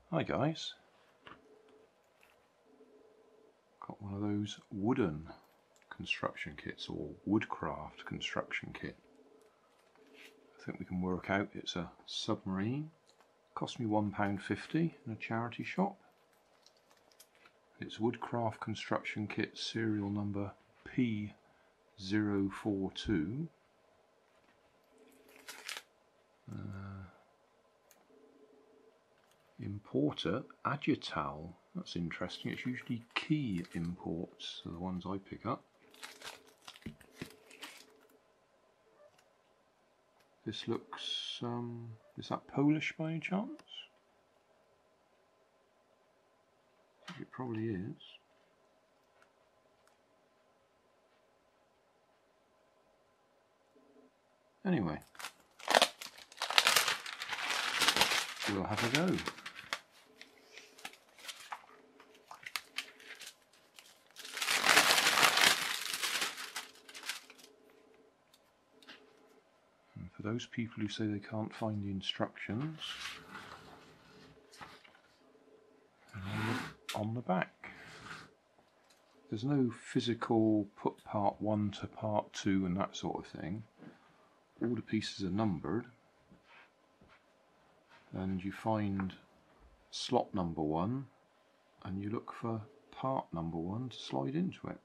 Hi guys, got one of those wooden construction kits or woodcraft construction kit. I think we can work out it's a submarine. Cost me £1.50 in a charity shop. It's Woodcraft Construction Kit serial number P042. Importer Agital. That's interesting. It's usually Key imports are the ones I pick up. This looks, is that Polish by any chance? I think it probably is. Anyway, we'll have a go. For those people who say they can't find the instructions, on the back, there's no physical put part 1 to part 2 and that sort of thing. All the pieces are numbered, and you find slot number 1 and you look for part number 1 to slide into it.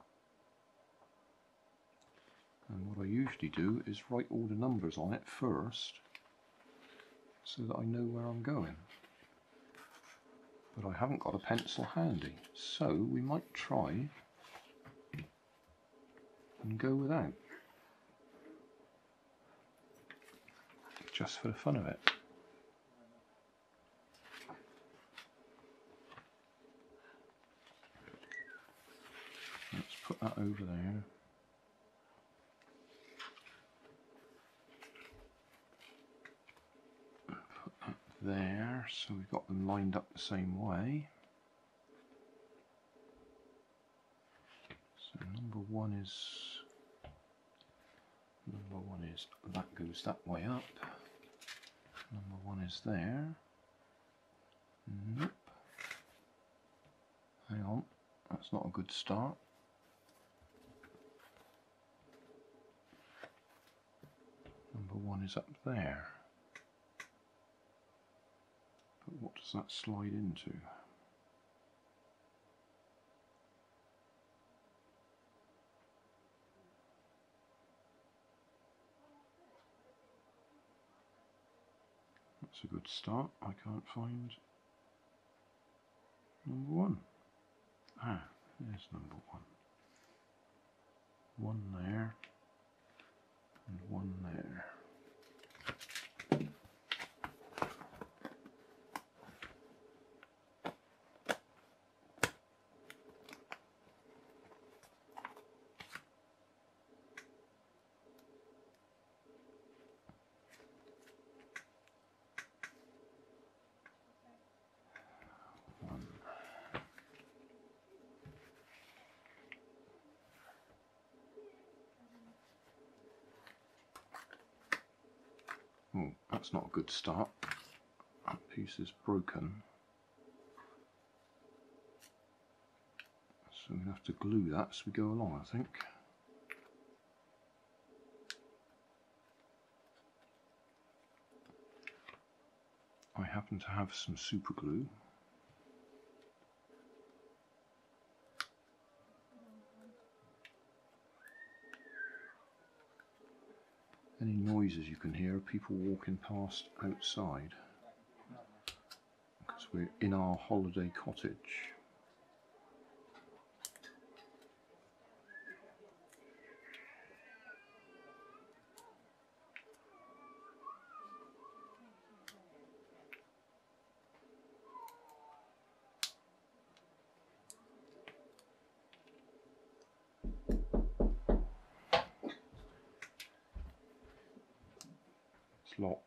And what I usually do is write all the numbers on it first so that I know where I'm going. But I haven't got a pencil handy, so we might try and go without, just for the fun of it. Let's put that over there. There, so we've got them lined up the same way. So number one is that goes that way up. Number 1 is there. Nope. Hang on, that's not a good start. Number 1 is up there. But what does that slide into? That's a good start. I can't find number 1. Ah, there's number 1. 1 there and 1 there. Oh, that's not a good start. That piece is broken. So we have to glue that as we go along, I think. I happen to have some super glue. Any noises you can hear are people walking past outside, because we're in our holiday cottage. Locked.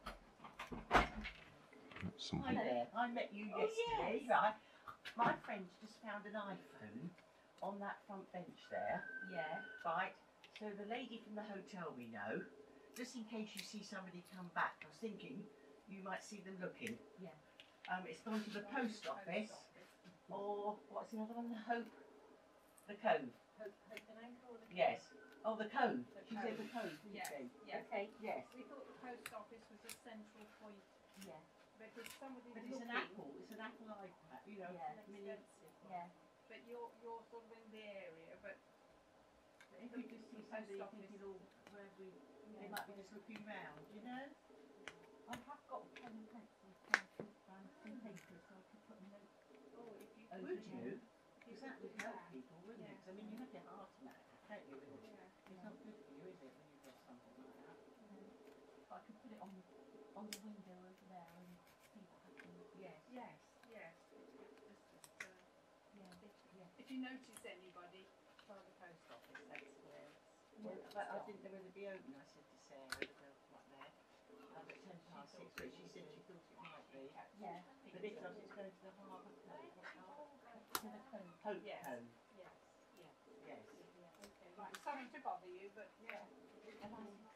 Hi there, I met you yesterday, right? My friend's just found an iPhone on that front bench there. Yeah. Right, so the lady from the hotel we know, just in case you see somebody come back, I was thinking you might see them looking. Yeah. It's gone to the post office, or what's the other one? The Hope, the Cove. Hope and Anchor or the Yes. Oh, the Cove. The She said Cove. the Cove, didn't Yes, she? yes. Okay. Yes. We thought the post office was a central point Yeah. because somebody But it's an Apple. It's an Apple iPad. You know. Yeah. Mini. Expensive. Yeah. But you're sort of in the area, but If you just see somebody thinking, oh, where we, they might be just looking round, you know? I have got a pen and pencil, so I could write some papers, so I could put a note. oh, if you Oh, could, would you? if Because you that would could do help that. people, wouldn't it? 'Cause I mean, you have your heart attack, don't you? With it? Yeah. It's not good for you, is it, when you've got something like that? But I could put it on the window over there and see what happens. Yes. Yes, yes. Just, Yeah. if you notice anybody, try the post office. That's where it's. Well, but I didn't know whether it'd be open, I said to Sarah, the girl up there. At 6:10, but she said she thought it might be. Yeah. But if not, it's going to the Harbour Cove. To the cove. Hope Yes. Cove. Yes, yes. Yes. Okay, right. Sorry to bother you, but yeah. And I said,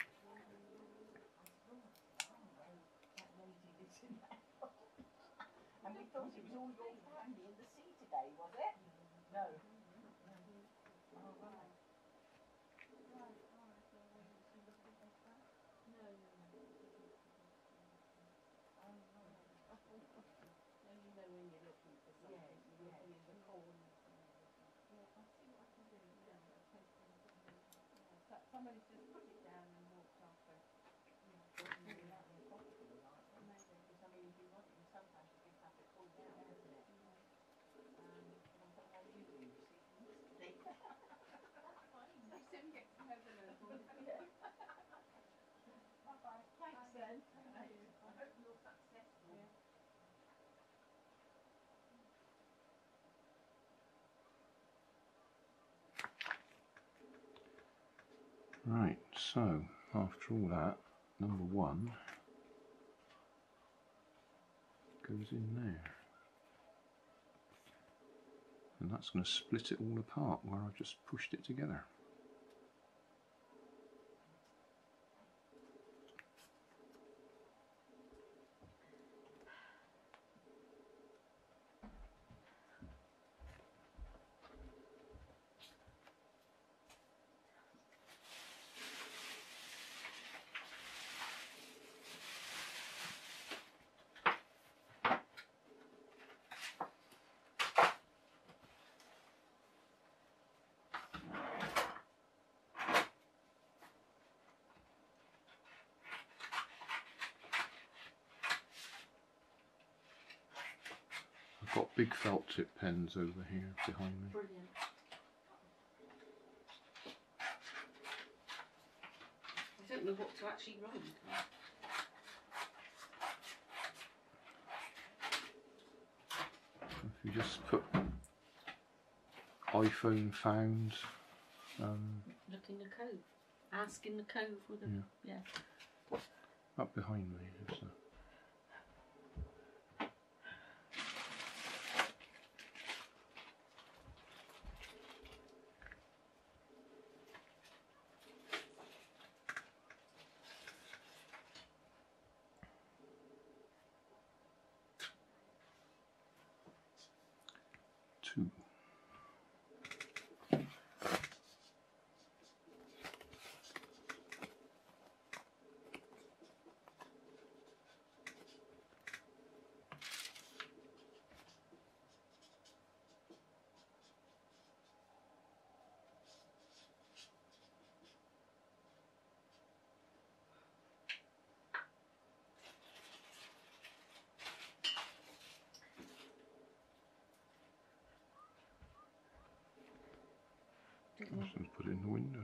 That lady lives in that. And we thought it was all your family in the sea today, was it? No. Oh, right. Then you know when you're looking for something, Yes, you'll yes. be in the corner. Somebody's just put it down and walked off. Because, I mean, if you want it, sometimes you just have to pull down, isn't it? But I thought, how you do, you see, yesterday. You soon get to know the locals. Bye-bye. Thanks then. I hope you're successful. Yeah. Right, so after all that, number 1 goes in there. And that's going to split it all apart where I've just pushed it together. I've got big felt tip pens over here behind me. brilliant. I don't know what to actually write. If you just put iPhone found, Look in the cove. Ask in the cove with a, yeah. up behind me. There's a two. Just put it in the window.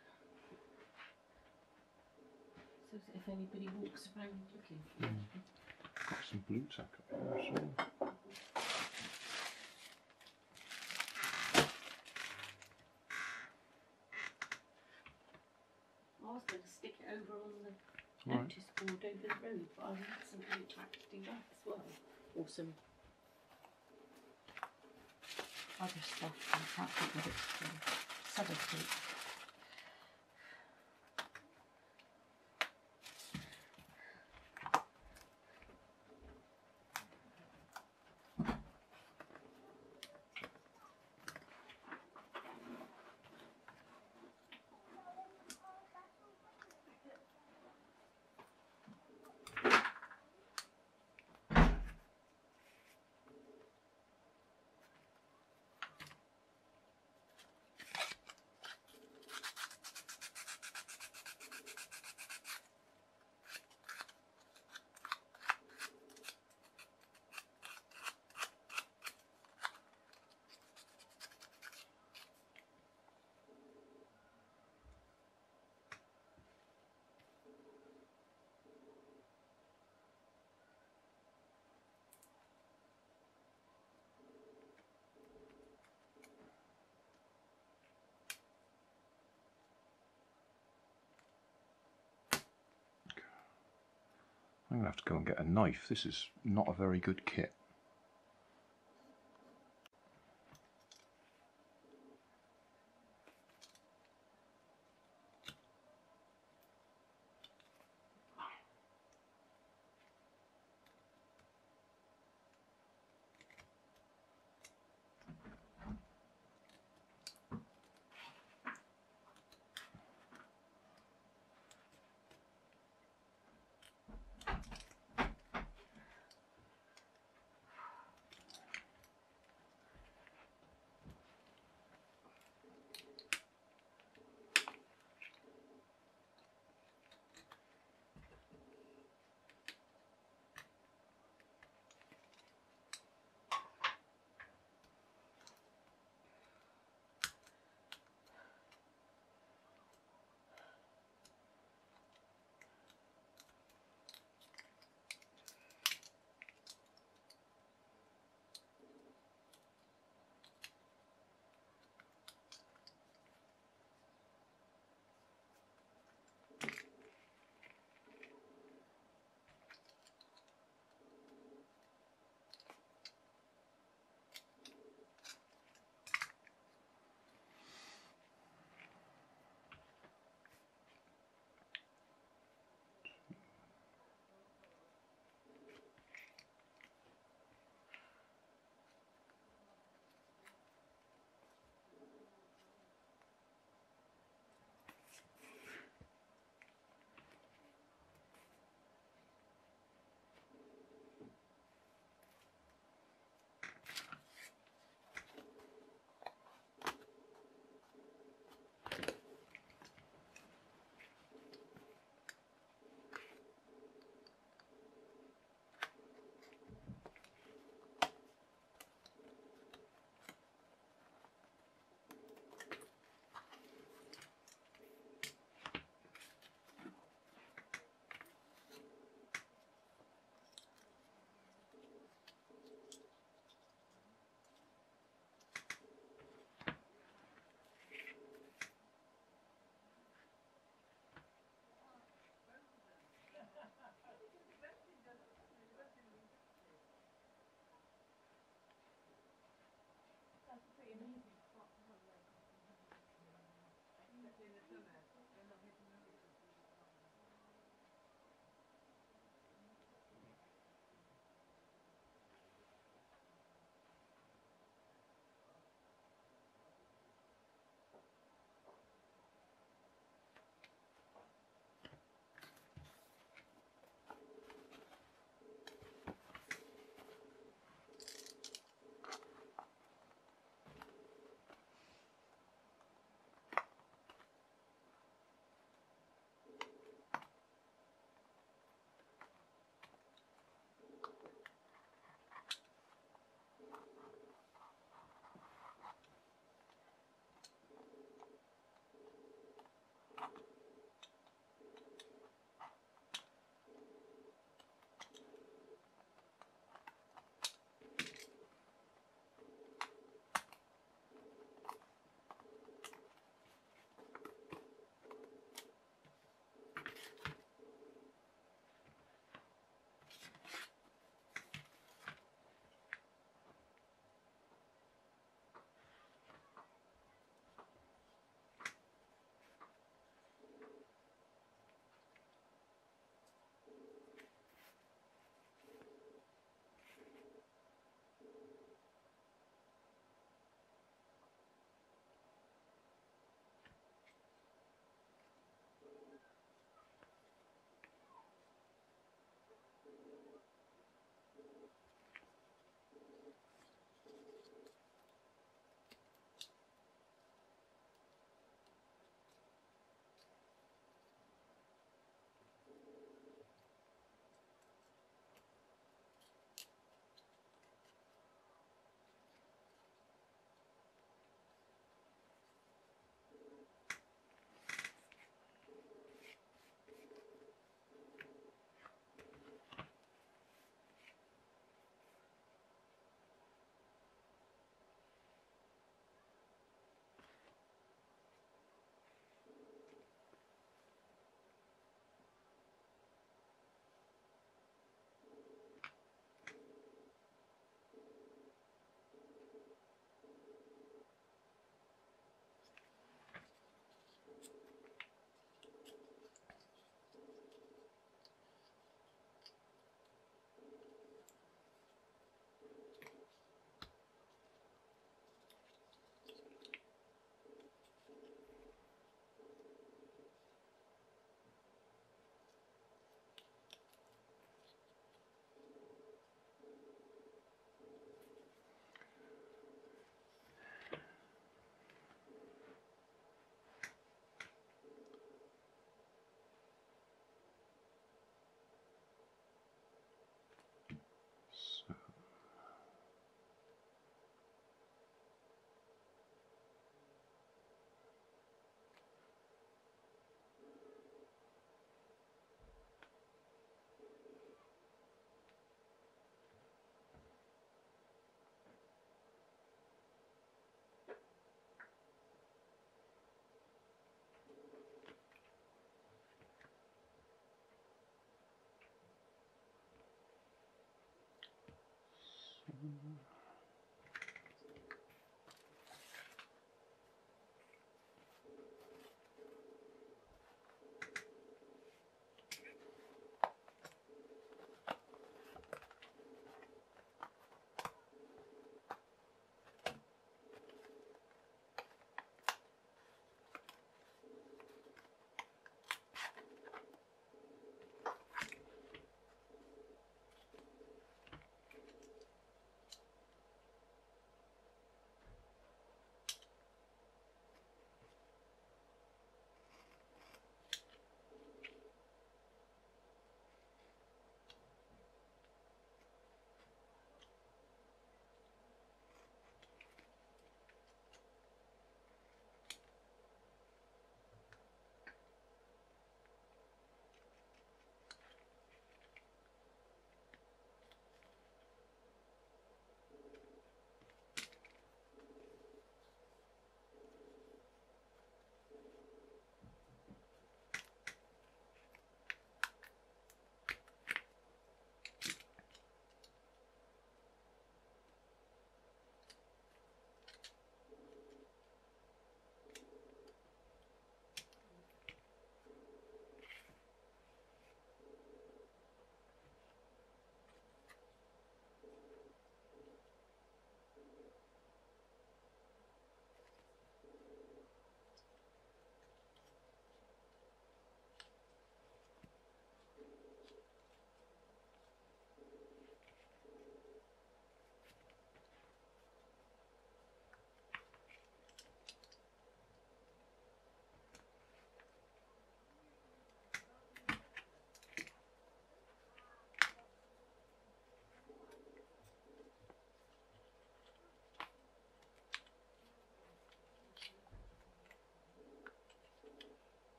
So if anybody walks around looking. Got some blue tack up here as well. I was going to stick it over on the Right. notice board over the road, but I had somebody like to do that as well. Or some other stuff. I can't think what it's called. Sellotape. I'm going to have to go and get a knife. This is not a very good kit.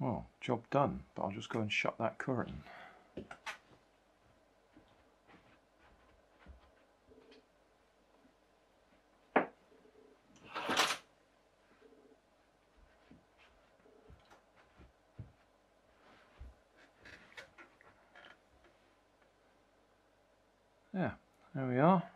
Well, job done, but I'll just go and shut that curtain. Yeah, there we are.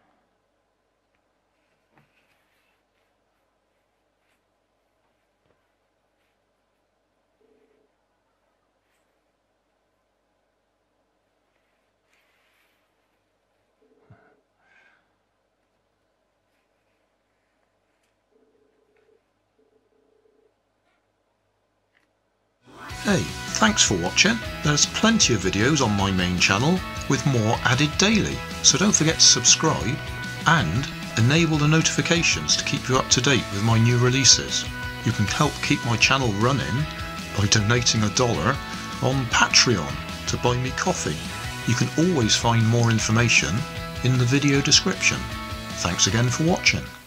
Hey, thanks for watching. There's plenty of videos on my main channel with more added daily, so don't forget to subscribe and enable the notifications to keep you up to date with my new releases. You can help keep my channel running by donating $1 on Patreon to buy me coffee. You can always find more information in the video description. Thanks again for watching.